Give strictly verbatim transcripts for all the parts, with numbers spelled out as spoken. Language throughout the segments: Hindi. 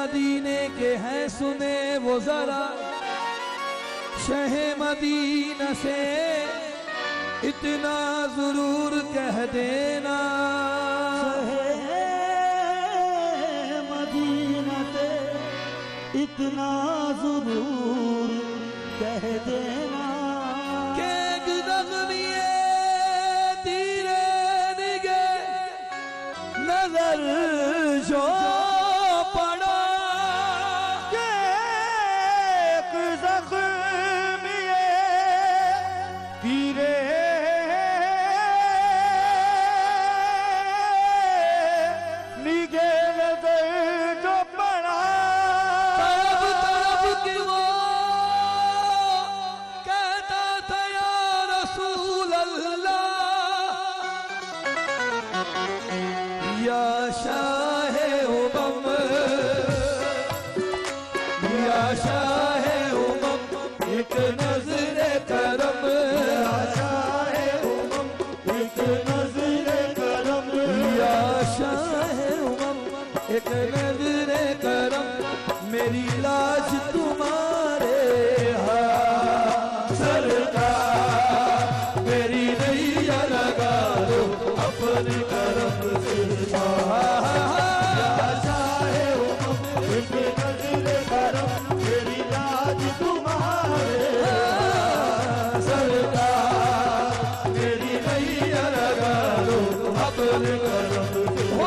मदीने के हैं सुने वो जरा, शहे मदीना से इतना जरूर कह देना, शहे मदीना से इतना जरूर कह देना के नगमिए तीरे निगे नजर जो पड़ा, के एक जख्मिए तीरे निगे नजर जो पड़ा, तड़प तड़प के वो कहता था या रसूल अल्लाह, या शाहे उमम, या शाहे उमम, एक नजरे करम, या शाहे उमम, एक नजरे करम, या शाहे उमम, एक नजरे करम, मेरी लाज तुम्हारे हाथ, सरकार मेरी नैया लगा दो अपने करम से, या शाहे उमम, एक नजरे करम, मेरी लाज तुम्हारे सरकार मेरी नैया लगा दो अपने करम से, हो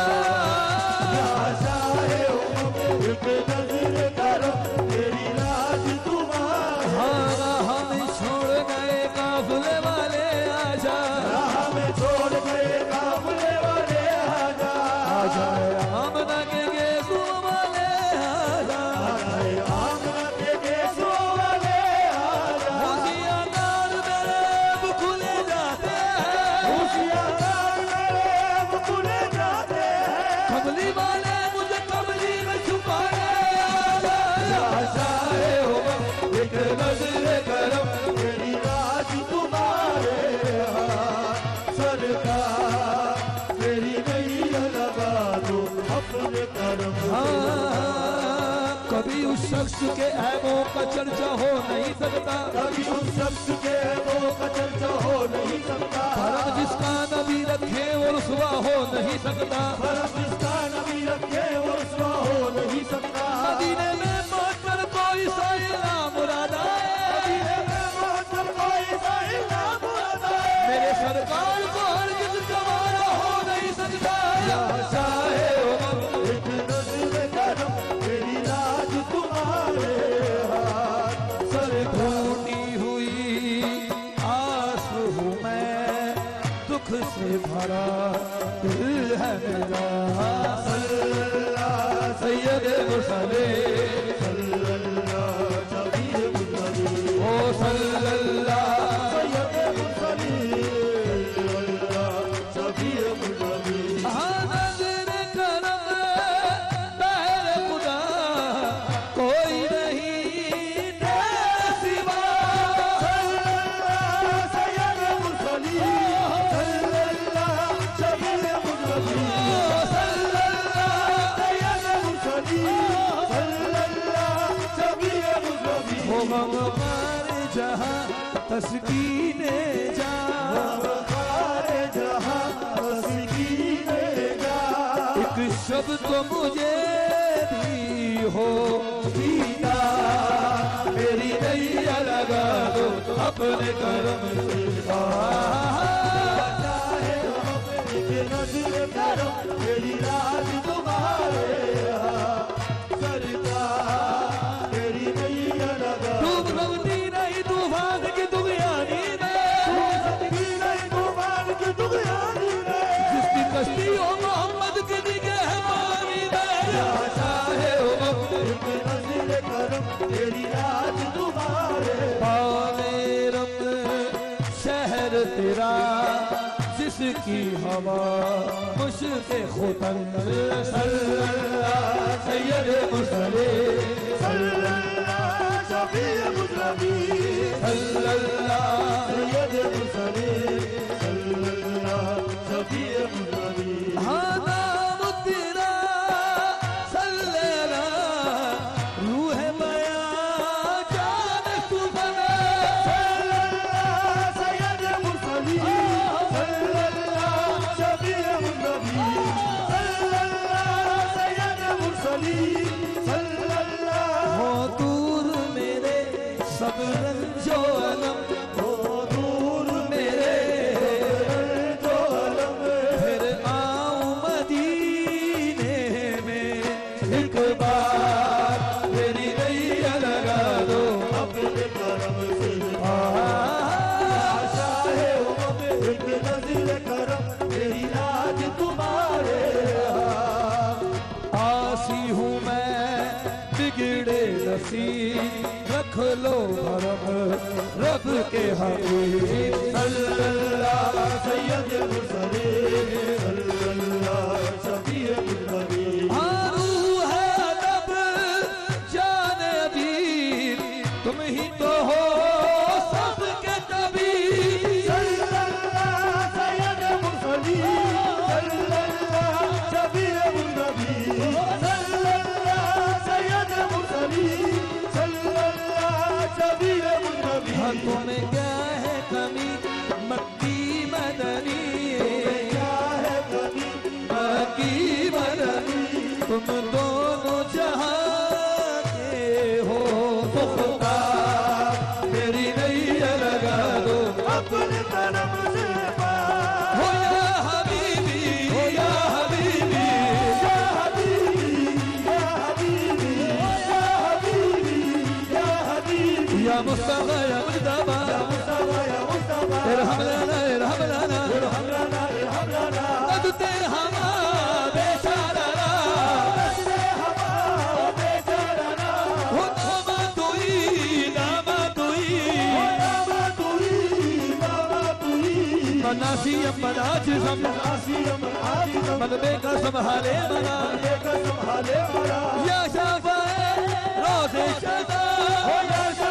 या शाहे उमम, एक नजरे करम, मेरी लाज तुम्हारे, हाँ हम छोड़ गए काफिले वाले आजा, राह में छोड़ गए काफिले वाले आजा, आजा हम लगेंगे वाले आजा, आमना के गेसों वाले आजा, होशियार मेरे अब खुले जाते हैं, होशियार मेरे अब खुले जाते हैं, कमली वाले मुझे कमली में छुपाए, आजा या शाहे उमम, एक नजरे करम, मेरी लाज तुम्हारे हाथ, सरकार मेरी नैया लगा दो अपने करम से, हाँ, कभी उस शख्स के ऐबों का चर्चा हो नहीं सकता, कभी उस शख्स के वो का चर्चा हो नहीं सकता, फर्क जिसका नबी रखे वो रुसवा हो नहीं सकता, फर्क जिसका नबी रखे वो रुसवा हो नहीं सकता, मदीने में पहुंचकर कोई साइला मुराद आए, मदीने में पहुंचकर कोई साहिला मुराद आए, मेरे सरकार को हरगिज़ गवारा हो नहीं सकता, या शाहे उमम, एक नजरे करम, मेरी लाज तुम्हारे हाथ, सर ढूंढी हुई आंसू हूँ मैं, दुख से भरा दिल है मेरा, सल्लल्लाहु सैयद मुरसलीन सल्लल्लाहु शबीर मुरसलीन, ओ सल्लल्लाहु सैयद मुरसलीन, सल्लल्लाहु शबीर मुरसलीन, हाँ नज़र करम बहर खुदा कोई नहीं तेरे सिवा, सल्लल्लाहु सैयद मुरसलीन, सल्लल्लाहु शबीर मुरसलीन, ओ सल्लल्लाहु सैयद मुरसलीन, सल्लल्लाहु शबीर मुरसलीन, हो मग़फ़िर जहाँ तस्कीने जहाँ, सारे जहां तस्कीने जा, एक शब्द तो मुझे भी हो दीदा, मेरी नैया लगा दो अपने करम से, चाहे एक नजर करो, मेरी लाज तुम्हारे हाथ, सरकार मेरी नैया लगा डूब सकती नहीं तूफान की दुनियानी में, सकती नहीं तूफान की दुनियानी में, जिसकी कश्ती हो मोहम्मद की निगाह है पानी में, या शाहे उमम, एक नजर करो, मेरी लाज तुम्हारे पावे रंग शहर तेरा जिसकी हवा मुश्क खुतन, सल्लल्लाहु सैयद मुरसलीन, सल्लल्लाहु शबीर मुरसलीन, सल्लल्लाहु सैयद मुरसलीन, सल्लल्लाहु शबीर मुरसलीन, हाँ नाम तेरा सल्लल्लाहु जो अलम हो दूर मेरे जो अलम फिर आऊं मदीने में एक बार मेरी नैया लगा दो अपने करम से आशा है एक नज़ीर करम मेरी राज तुम्हारे आसी हूँ मैं बिगड़े नसीब रख लो भरम रब के हबीब सल्लल्लाहु सैयद मुरसलीन सल्लल्लाहु शफीउल नबी रूह अदब जान अबीर तुम ही तो हो सबके तबीब सल्लल्लाहु सैयद मुरसलीन सल्लल्लाहु शफीउल नबी सल्लल्लाहु सैयद मुरसलीन सल्लल्लाहु शफीउल नबी तुम्हें क्या है कमी मक्की मदनी क्या है कभी मक्की मदनी तुम दोनों जहां के हो मुख्तार मेरी नैया लगा दो अपने करम से हो या हबीबी हो या हबीबी या हबीबी या हबीबी या हबीबी या हबीबी या मुस्तफा या मुजतबा या मुस्तफा या मुस्तफा इरहम लना इरहम लना इरहम लना इरहम लना अब ते हमा बेचारा बसरे हवा बेचारा हो नामा तुई नामा तुई हो नामा तुई नामा तुई मनासी मनाज सम आसियम आसियम मलबे का संभाले मना लेकर संभाले वाला या शाफा रोज़े शदा हो या